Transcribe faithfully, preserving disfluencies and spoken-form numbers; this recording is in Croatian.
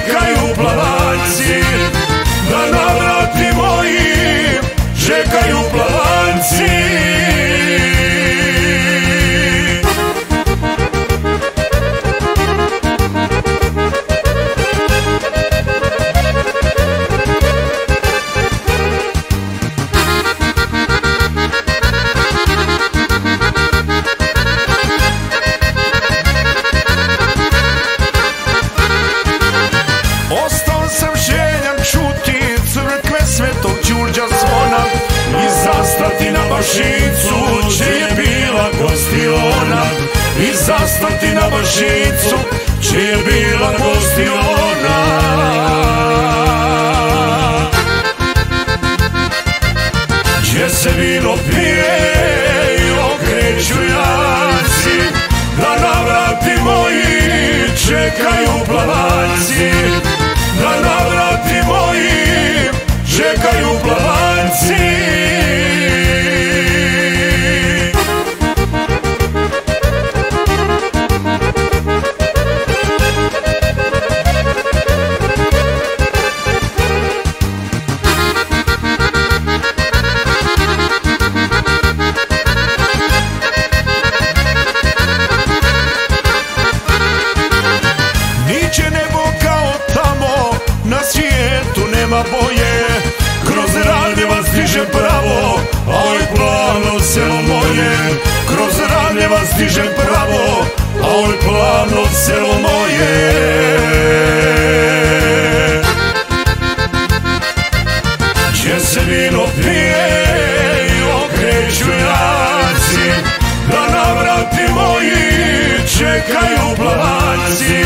čekaju plavanci, da na vrati mojim čekaju plavanci. Ostao sam željan čuti crkve Svetog Đurđa zvona i zastati na Bašicu, gdje je bila gostiona, i zastati na Bašicu, gdje je bila gostiona. Gdje se vino pije i okreću janci, da na vrati moji čekaju plavanci, da na vrati mojim čekaju plavanci. Niće nebo kao tamo, na svijetu nema boje, kroz ravnje vas diže pravo, a oj plano selo moje, kroz ravnje vas diže pravo, a oj plano selo moje. Gdje se vino pije i okreću janci, da na vrati moji čekaju plavanci,